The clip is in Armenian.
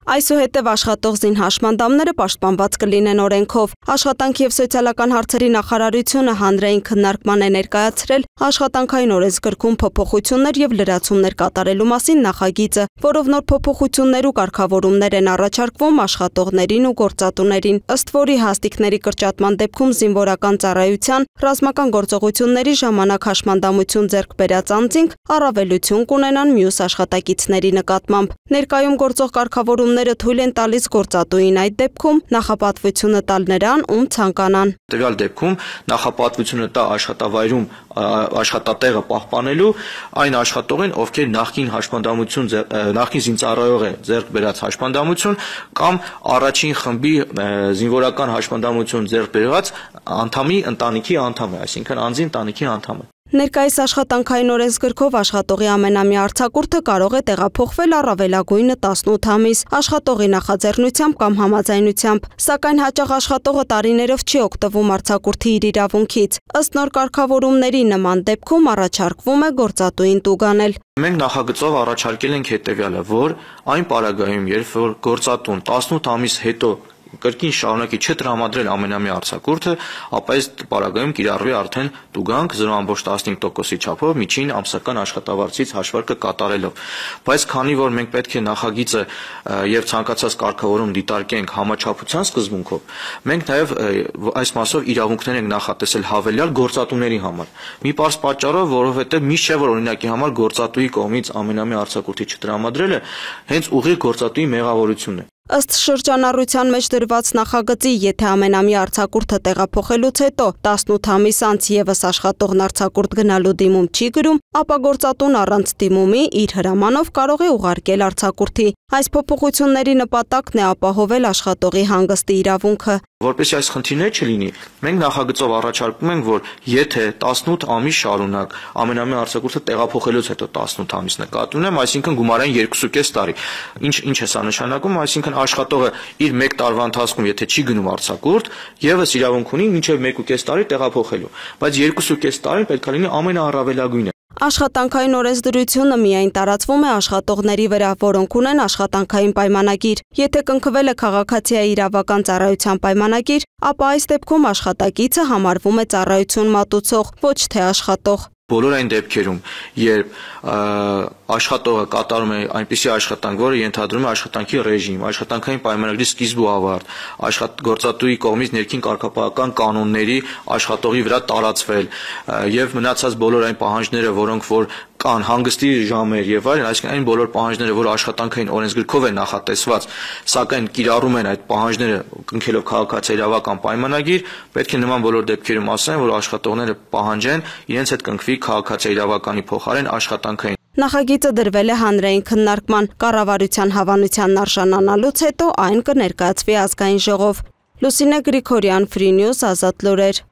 Այսուհետև աշխատող զինհաշմանդամները պաշտպանված կլինեն օրենքով։ Աշխատանքի և սոցիալական հարցերի նախարարությունը հանրային քննարկման է ներկայացրել աշխատանքային օրենսգրքում փոփոխություններ և լրացումներ կատարելու մասին նախագիծը, որով նոր փոփոխություններ ու կարգավորումներ են առաջարկվում աշխատողներին ու գործատուներին, ըստ որի հաստիկների կրճատման դեպքում զինվորական ծառայության, ռազմական գործողությունների ժամանակ հաշմանդամություն ձեռք բերած անձինք առավելություն կունենան մյուս աշխատակիցների նկատմամբ։ Ներկայում գործող կարգավորումները թույլ են տալիս գործատուին այդ դեպքում նախապատվությունը տալ նրան, ում ցանկանան։ Տվյալ դեպքում նախապատվությունը տա աշխատավայրում աշխատատեղը պահպանելու այն աշխատողին, ովքեր նախկին զինծառայող է ձեռք բերած հաշմանդամություն կամ առաջին խմբի զինվորական հաշմանդամություն ձեռք բերած անդամի ընտանիքի անդամ է, այսինքն անձի ընտանիքի անդամ է։ Ներկայիս աշխատանքային օրենսգրքով աշխատողի ամենամյա արձակուրդը կարող է տեղափոխվել առավելագույնը 18 ամիս աշխատողի նախաձեռնությամբ կամ համաձայնությամբ, սակայն հաճախ աշխատողը տարիներով չի օգտվում արձակուրդի իր իրավունքից։ Ըստ նոր կարգավորումների նման դեպքում առաջարկվում է գործատուին տուգանել։ Մենք նախագծով առաջարկել ենք հետևյալը, որ այն պարագայում, երբ որ գործատուն 18 ամիս հետո կրկին շարունակի չտրամադրել ամենամյա արձակուրդը, ապա այս պարագայում կիրառվի արդեն տուգանք 0.15%-ի չափով միջին ամսական աշխատավարձից հաշվարկը կատարելով։ Բայց քանի որ մենք պետք է նախագիծը եւ ցանկացած կարգավորում դիտարկենք համաչափության սկզբունքով, մենք նաեւ այս մասով իրավունքներ ենք նախատեսել հավելյալ գործատուների համար։ Մի պարզ պատճառով, որովհետեւ միշտ չէ որ օրինակի համար գործատուի կողմից ամենամյա արձակուրդի չտրամադրելը հենց ուղիղ գործատուի մեղավորությունն է։ Ըստ շրջանառության մեջ դրված նախագծի, եթե ամենամյա արձակուրդը տեղափոխելուց հետո 18 ամիս անց եւս աշխատողն արձակուրդ գնալու դիմում չի գրում, ապա գործատուն առանց դիմումի իր հրամանով կարող է ուղարկել արձակուրդի։ Այս փոփոխությունների նպատակն է ապահովել աշխատողի հանգստի իրավունքը։ Որպեսզի այս խնդիրները չլինի, մենք նախագծով առաջարկում ենք, որ եթե 18 ամիս շարունակ ամենամյա արձակուրդը տեղափոխելուց հետո 18 ամիս նկատի ունեմ, այսինքն գումարային 2.5 տարի։ Ինչ է սա նշանակում, այսինքն աշխատողը իր 1 տարվա ընթացքում եթե չի գնում արձակուրդ, եւս իրավունք ունի մինչեւ 1.5 տարի տեղափոխելու, բայց 2.5 տարին պետք է լինի ամենաառավելագույնը։ Աշխատանքային օրենսդրությունը միայն տարածվում է աշխատողների վրա, որոնք ունեն աշխատանքային պայմանագիր։ Եթե կնքվել է քաղաքացիայի իրավական ծառայության պայմանագիր, ապա այս դեպքում աշխատակիցը համարվում է ծառայություն մատուցող, ոչ թե աշխատող։ Բոլոր այն դեպքերում, երբ աշխատողը կատարում է այնպիսի աշխատանք, որը ենթադրում է աշխատանքի ռեժիմ, աշխատանքային պայմանագրի սկիզբ ու ավարտ, գործատուի կողմից ներքին կարգապահական կանոնների աշխատողի վրա տարածվել եւ մնացած բոլոր այն պահանջները, որոնք որ կան հանգստի ժամեր եւ այլն, այսինքն այն բոլոր պահանջները, որ աշխատանքային օրենսգրքով է նախատեսված, սակայն կիրառում են այդ պահանջները կնքելով քաղաքացիական իրավական պայմանագիր, պետք է նման բոլոր դեպքերում ասեն, որ աշխատողները պահանջեն իրենց հետ կնքվի քաղաքացիական իրավականի փոխարեն աշխատանքային։ Նախագիծը դրվել է հանրային քննարկման, կառավարության հավանությանն արժանանալուց հետո այն կներկայացվի ազգային ժողով։ Լուսինե Գրիգորյան, Freenews, Ազատ լուրեր։